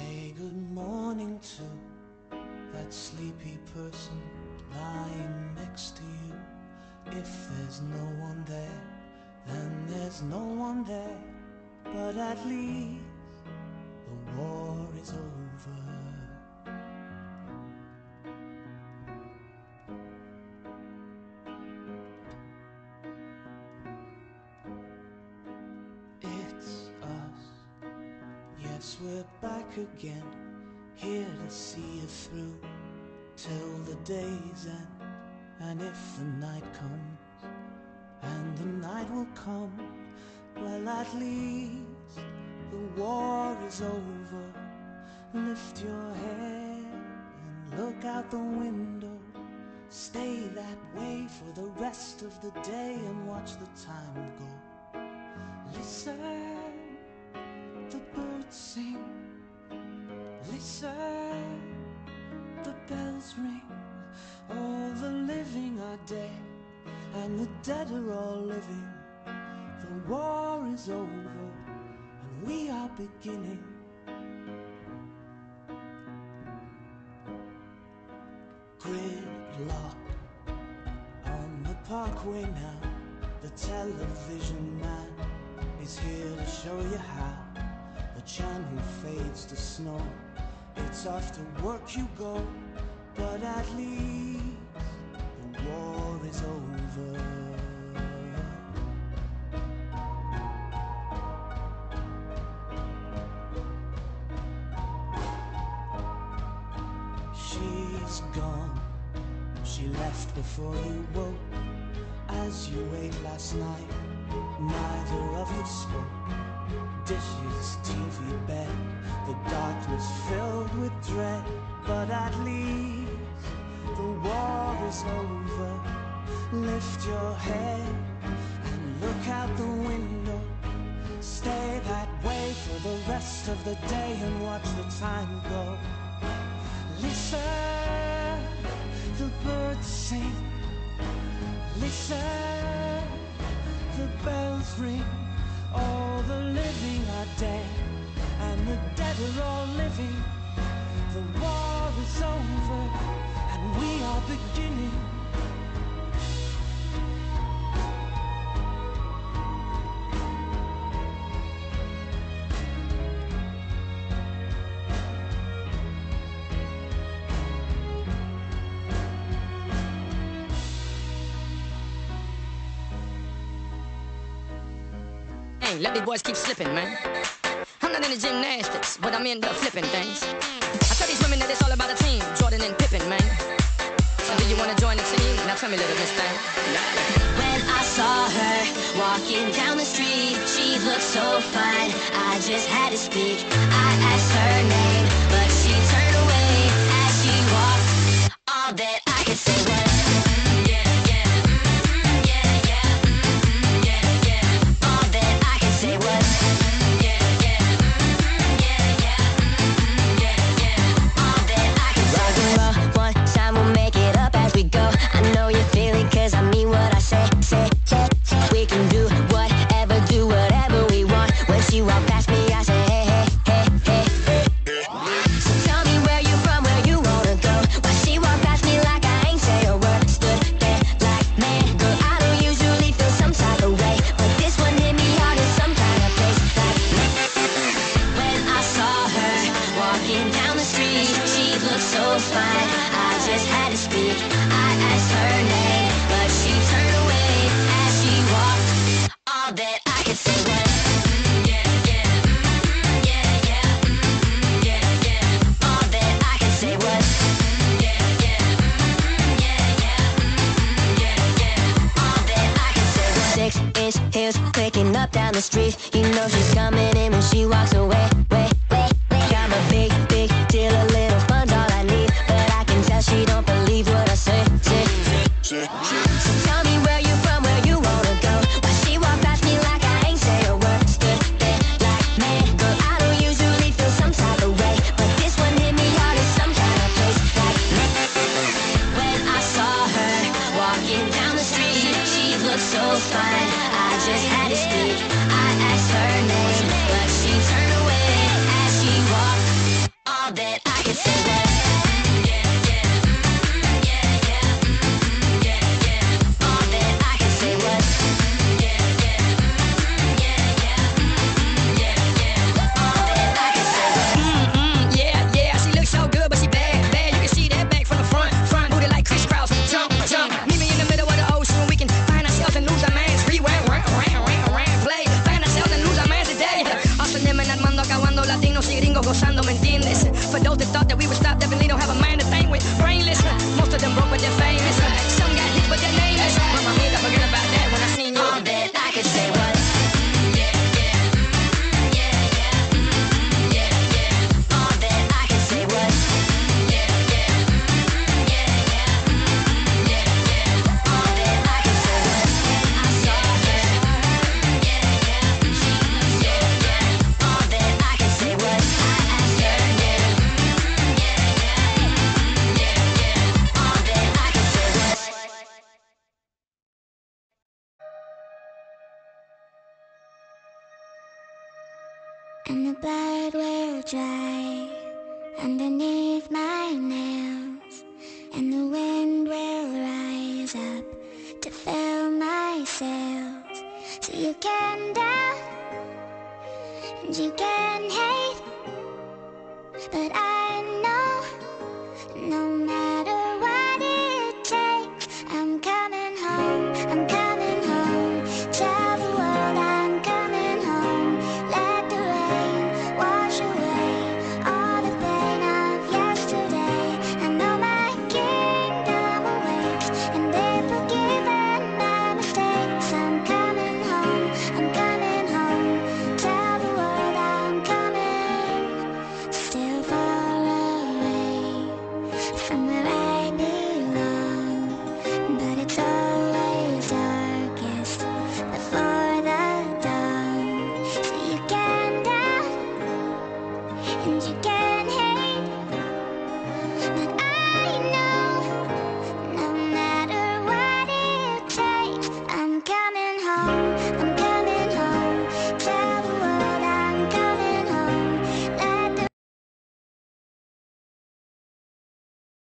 Say good morning to that sleepy person lying next to you. If there's no one there, then there's no one there. But at least the war is over. It's us, yes, we're back again, here to see you through till the day's end. And if the night comes, and the night will come, well, at least the war is over. Lift your head and look out the window. Stay that way for the rest of the day and watch the time go. Listen, the birds sing. Listen, the bells ring. All the living are dead, and the dead are all living. The war is over, and we are beginning. Gridlock on the parkway now. The television man is here to show you how the channel fades to snow. It's off to work you go, but at least the war is over. She's gone, she left before you woke. As you ate last night, neither of you spoke. Dishes, TV, bed, the darkness filled with dread. But at least the war is over. Lift your head and look out the window. Stay that way for the rest of the day and watch the time go. Listen, the birds sing. Listen, the bells ring. All the living are dead, and the dead are all living. The war is over, and we are beginning. Hey, let me boys keep slipping, man. I'm not into gymnastics, but I'm into flipping things. I tell these women that it's all about a team, Jordan and Pippen, man. So do you wanna join the team? Now tell me, little miss thing. When I saw her walking down the street, she looked so fine, I just had to speak. I asked her name, but she turned away as she walked. All that I could say was we can do whatever we want. When she walked past me, I said, hey, hey, hey, hey, hey. So tell me where you from, where you wanna go. Why she walked past me like I ain't say a word. Stood there like, man, girl, I don't usually feel some type of way, but this one hit me hard in some kind of place. Like, when I saw her walking down the street, she looked so fine, I just had to speak. I asked her name, but she turned away as she walked. All that I could say was all that I could say was all that I could say was 6-inch heels clicking up down the street. You know she's coming in when she walks away. Got my big deal, a little fun's all I need, but I can tell she don't believe what I say. So tell me where you from, where you wanna go. Why she walked past me like I ain't say a word. Stood there like, man, girl, I don't usually feel some type of way, but this one hit me hard in some kind of place. Like, when I saw her walking down the street, she looked so fine, I just had to speak. I asked her name, All that I could say was all that I could say was all that I could say was Yeah, yeah, she looks so good, but she bad, bad. You can see that back from the front, front booty like crisscross. Jump, jump. Meet me in the middle of the ocean, we can find ourselves and lose our minds. Rewind, play, find ourselves and lose our minds today. Hustling and armando, acabando, latinos y gringos gozando, ¿me entiendes? For those that thought that we would stop, definitely don't have a mind to think with. Brainless, most of them broke, but they're famous. Some got hit, but they're nameless. Mama mia, forget about that when I seen you. all that I could say was all that I could say was all that I could say was I saw her. All that I could say was I asked her. All that I could say was and the blood will dry underneath my nails, and the wind will rise up to fill my sails. So you can doubt and you can hate, but I know